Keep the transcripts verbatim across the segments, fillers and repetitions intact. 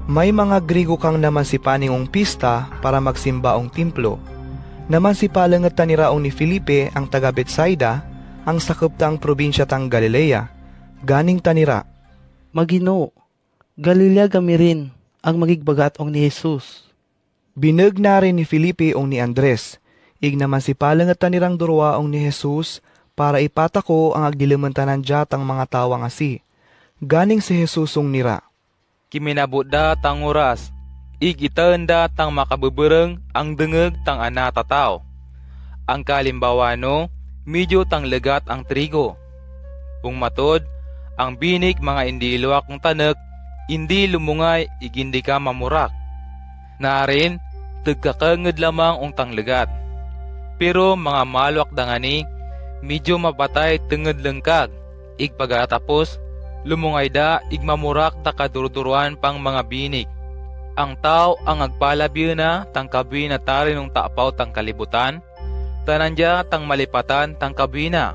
May mga Grigo kang naman si paningong pista para magsimbaong templo. Naman si palangat taniraong ni Felipe ang taga Betsaida, ang sakop tang probinsya tang Galilea. Ganing tanira, Magino, Galilea kami rin ang magigbagat ong ni Jesus. Bineg na rin ni Felipe ong ni Andres. Ig naman si palangat tanirang durwa ong ni Jesus para ipatako ang agdilimantanan jatang mga tawang asi. Ganing si Jesus ong nira, Kiminabudda tang oras, ig itaenda tang makabebereng ang dengeg tang anatataw. Ang kalimbawano, medyo tang legat ang trigo. Ung matod, ang binig mga indi luwak ng tanek, indi lumungay igindi ka mamurak. Naarin, tagkakangad lamang ung tang legat. Pero mga malwak dangani, medyo mapatay tenged lengkag, ig pagkatapos, lumungay da ig mamurak ta kaduruduruan pang mga binig. Ang tao ang agpalabyo na tang kabi na tarin ng taapaw tang kalibutan, tanandya tang malipatan tang kabina.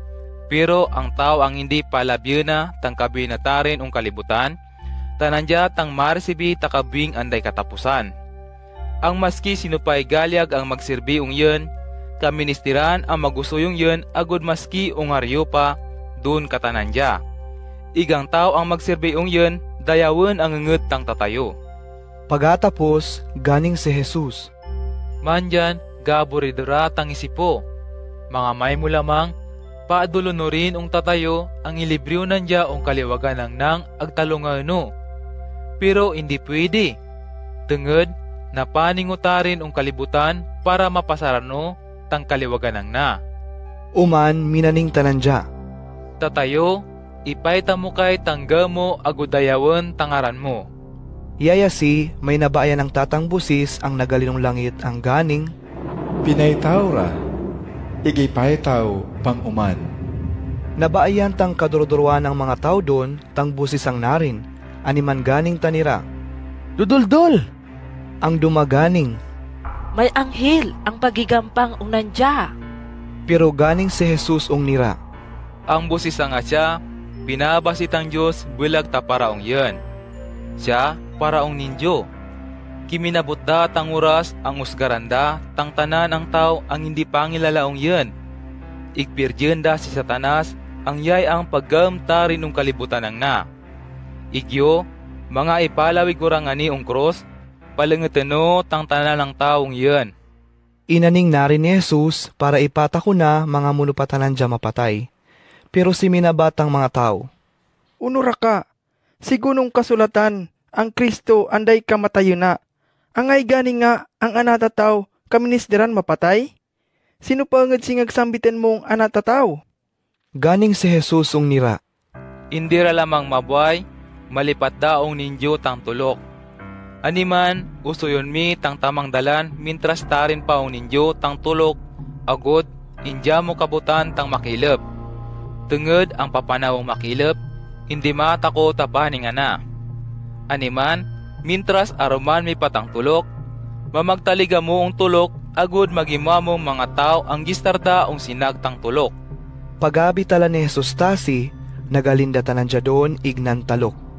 Pero ang tao ang hindi palabyo na tang kabina tarin ng kalibutan, tanandya tang marisibi takabing anday katapusan. Ang maski sinupay galyag ang magsirbi ung yun, kaministiran ang magusuyong yun agud maski ung haryo pa, dun katanandya. Igang tao ang magsirbi ung yun, dayawin ang ngenged tang tatayo. Pagatapos, ganing si Jesus, Mandyan, gaburidura tang isipo. Mga may mo lamang, paadulo rin ung tatayo ang ilibriyo nandya ung kaliwagan ng nang agtalungano. Pero hindi pwede. Tenged, na paningutarin ung kalibutan para mapasarano tang kaliwagan ng na. Uman minaning tanandya, Tatayo, ipayta mo kay tangga mo agudayawan tangaran mo. Yayasi, may nabayan ng tatang busis ang nagalinong langit ang ganing, Pinaytaw ra, igipaytaw pang uman. Nabaayan tang kaduruduruan ng mga tao doon, tang busis ang narin, animan ganing tanira. Duduldol! Ang dumaganing, May anghel ang pagigampang ung nandya. pero ganing si Jesus ong nira. Ang busis nga siya, binabasitang Diyos bulag ta paraong yun. Siya, paraong ninyo. Kiminabutda tang oras ang usgaranda, tang tanan ang tao ang hindi pangilalaong yun. Igpirdyenda si Satanas, ang yay ang paggamta rin ng kalibutan ng na. Igyo, mga ipalawig kurang ani ung cross, palangeteno tang tanan ng taong yun. Inaning narin ni Jesus para ipatako na mga munupatanan dya mapatay. Pero si minabatang mga tao, Unura ka, sigunong kasulatan, ang Kristo anday kamatayo na. Angay gani nga ang anatataw kaminisderan mapatay? Sino pa angad singag sambitin mong anatataw? ganing si Jesus ong nira. Indira lamang mabuhay, malipat daong ninyo tang tulok. Animan, uso yun mi tang tamang dalan, mintras tarin paong ninyo tang tulok, agod, indya mo kabutan tang makilap. Tenged ang papanawang makilap, hindi matako tapaning ana. Animan, mintras aruman mi patang tulok, mamagtaliga mo ang tulok, agud magimamong mga tao ang gistarda ang sinagtang tulok. Pagabi tala ni Jesus tasi, nagalindatanan dya doon ignan talok.